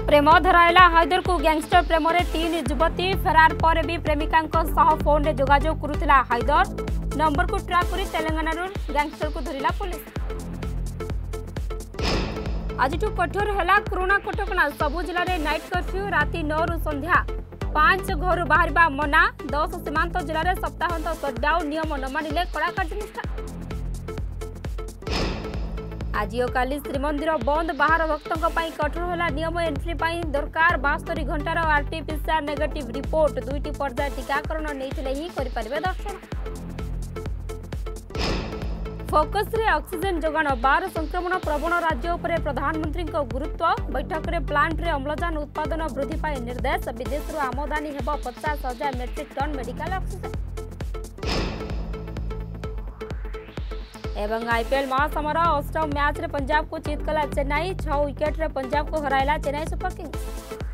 प्रेम धराइला हैदर को गैंगस्टर प्रेम रे 3 युवती फेरार पर भी प्रेमिका फोन रे जोगाजोग करुथिला हैदर नंबर को ट्रैक करी तेलंगाना गैंगस्टर को धरिला पुलिस। आज कठोर है कोरोना कटकणा सबु जिले में नाइट कर्फ्यू राति 9 रु संध्या 5 घर बाहर मना 10 सीमांत जिले में सप्ताहांत सटडाउन नियम न मानिले कड़ा कार्यानुष्ठान। आज और काली श्रीमंदिर बंद बाहर भक्तों कठोर है नियम एंट्री दरकार 72 घंटार आरटीपीसीआर नेगेटिव रिपोर्ट 2टी पर्याय टीकाकरण नहीं ही करें दर्शन। फोकस रे ऑक्सीजन जोगाण 12 संक्रमण प्रवण राज्य उपरे प्रधानमंत्री गुरुत्व बैठक रे प्लांट रे अम्लजान उत्पादन वृद्धि पाई निर्देश विदेश आमदानी हेब 50,000 मेट्रिक टन मेडिकल ऑक्सीजन। एवं आईपीएल महासमर अष्टम मैच रे पंजाब को जीत कला चेन्नई 6 विकेट रे पंजाब को हराइला चेन्नई सुपर किंग्स।